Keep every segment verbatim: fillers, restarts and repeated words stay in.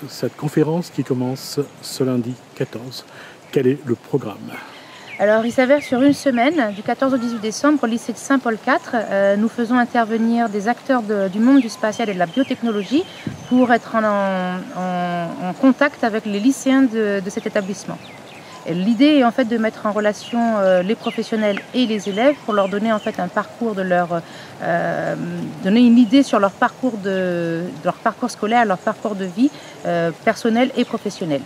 cette conférence qui commence ce lundi quatorze. Quel est le programme? Alors, il s'avère sur une semaine, du quatorze au dix-huit décembre, au lycée de Saint-Paul quatre, euh, nous faisons intervenir des acteurs de, du monde du spatial et de la biotechnologie pour être en, en, en contact avec les lycéens de, de cet établissement. L'idée est en fait de mettre en relation euh, les professionnels et les élèves pour leur donner en fait un parcours de leur, euh, donner une idée sur leur parcours de, de leur parcours scolaire, leur parcours de vie euh, personnel et professionnel.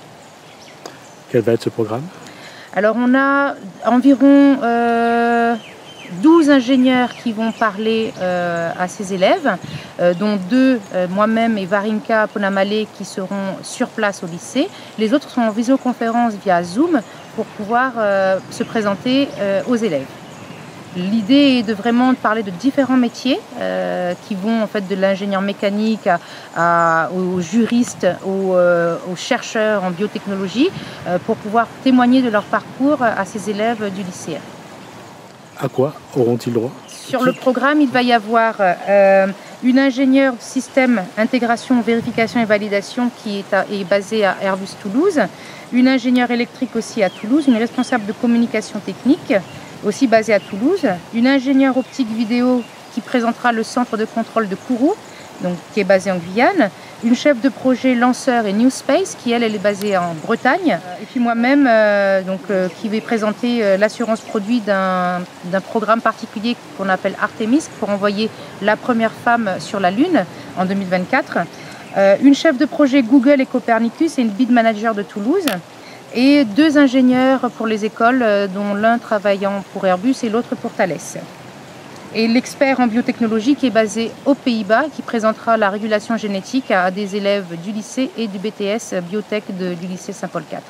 Quel va être ce programme? Alors on a environ euh, douze ingénieurs qui vont parler euh, à ces élèves, euh, dont deux, euh, moi-même et Varinka Ponamale, qui seront sur place au lycée. Les autres sont en visioconférence via Zoom pour pouvoir euh, se présenter euh, aux élèves. L'idée est de vraiment parler de différents métiers euh, qui vont en fait de l'ingénieur mécanique à, à, aux juristes, aux, euh, aux chercheurs en biotechnologie euh, pour pouvoir témoigner de leur parcours à ces élèves du lycée. À quoi auront-ils droit? Sur le programme, il va y avoir euh, une ingénieure système intégration, vérification et validation qui est, à, est basée à Airbus Toulouse, une ingénieure électrique aussi à Toulouse, une responsable de communication technique aussi basée à Toulouse, une ingénieure optique vidéo qui présentera le centre de contrôle de Kourou, donc, qui est basé en Guyane, une chef de projet lanceur et New Space qui elle, elle est basée en Bretagne, et puis moi-même euh, donc, euh, qui vais présenter euh, l'assurance produit d'un d'un programme particulier qu'on appelle Artemis pour envoyer la première femme sur la Lune en deux mille vingt-quatre, euh, une chef de projet Google et Copernicus et une bid manager de Toulouse, et deux ingénieurs pour les écoles, dont l'un travaillant pour Airbus et l'autre pour Thales. Et l'expert en biotechnologie qui est basé aux Pays-Bas, qui présentera la régulation génétique à des élèves du lycée et du B T S biotech de, du lycée Saint-Paul quatre.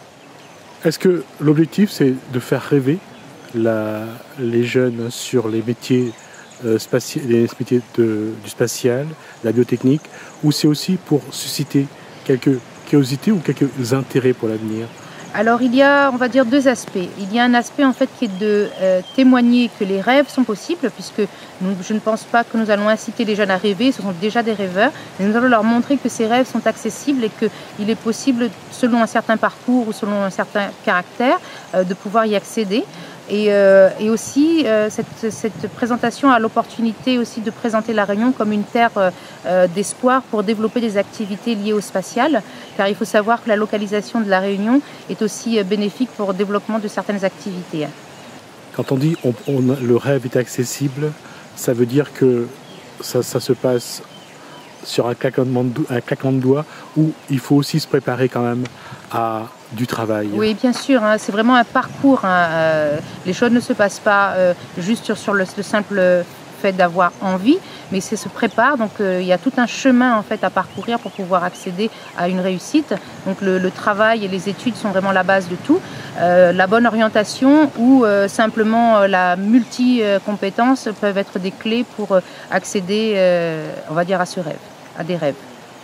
Est-ce que l'objectif, c'est de faire rêver la, les jeunes sur les métiers, euh, spati les métiers de, du spatial, la biotechnique, ou c'est aussi pour susciter quelques curiosité ou quelques intérêts pour l'avenir? Alors il y a, on va dire, deux aspects. Il y a un aspect en fait qui est de euh, témoigner que les rêves sont possibles, puisque nous, je ne pense pas que nous allons inciter les jeunes à rêver, ce sont déjà des rêveurs, mais nous allons leur montrer que ces rêves sont accessibles et qu'il est possible, selon un certain parcours ou selon un certain caractère, euh, de pouvoir y accéder. Et, euh, et aussi, euh, cette, cette présentation a l'opportunité aussi de présenter La Réunion comme une terre euh, d'espoir pour développer des activités liées au spatial, car il faut savoir que la localisation de La Réunion est aussi bénéfique pour le développement de certaines activités. Quand on dit on, on, le rêve est accessible, ça veut dire que ça, ça se passe sur un claquement, de, un claquement de doigts, où il faut aussi se préparer quand même à du travail. Oui, bien sûr, hein, c'est vraiment un parcours. Hein, euh, les choses ne se passent pas euh, juste sur, sur le, le simple fait d'avoir envie, mais c'est se prépare. Donc euh, il y a tout un chemin en fait à parcourir pour pouvoir accéder à une réussite. Donc le, le travail et les études sont vraiment la base de tout. Euh, la bonne orientation ou euh, simplement euh, la multi-compétence peuvent être des clés pour euh, accéder, euh, on va dire, à ce rêve, à des rêves.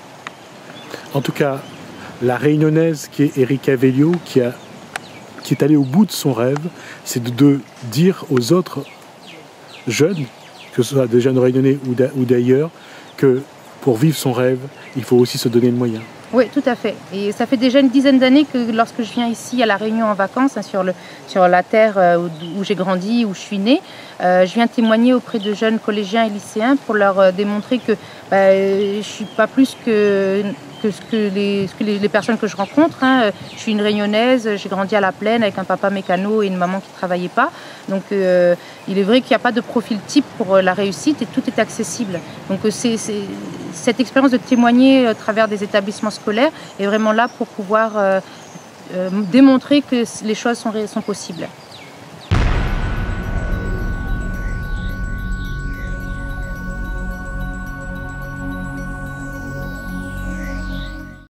En tout cas, la réunionnaise qui est Erika Velio, qui, a, qui est allée au bout de son rêve, c'est de, de dire aux autres jeunes, que ce soit des jeunes réunionnais ou d'ailleurs, que pour vivre son rêve, il faut aussi se donner le moyen. Oui, tout à fait. Et ça fait déjà une dizaine d'années que lorsque je viens ici à La Réunion en vacances, hein, sur, le, sur la terre euh, où, où j'ai grandi, où je suis née, euh, je viens témoigner auprès de jeunes collégiens et lycéens pour leur euh, démontrer que bah, je ne suis pas plus que... que ce que les, ce que les, les personnes que je rencontre. Hein. Je suis une réunionnaise, j'ai grandi à la plaine avec un papa mécano et une maman qui ne travaillait pas. Donc euh, il est vrai qu'il n'y a pas de profil type pour la réussite et tout est accessible. Donc c'est, c'est, cette expérience de témoigner à travers des établissements scolaires est vraiment là pour pouvoir euh, euh, démontrer que les choses sont, sont possibles.